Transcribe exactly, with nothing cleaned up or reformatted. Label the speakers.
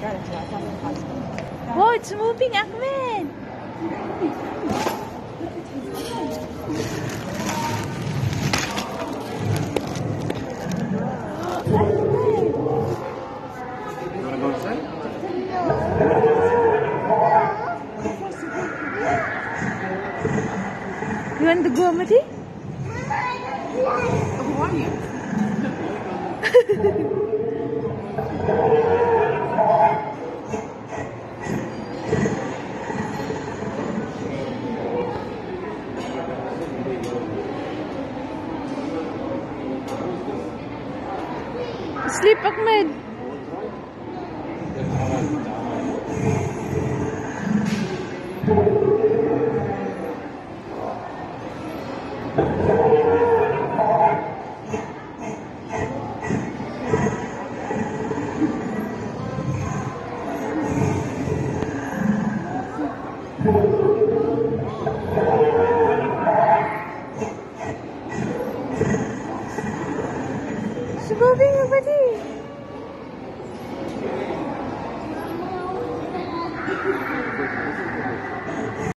Speaker 1: Whoa, it's moving, Ahmed!
Speaker 2: You wanna go inside?
Speaker 1: You want to go, Amadi?
Speaker 3: Who are you?
Speaker 1: Sleep, Ahmed.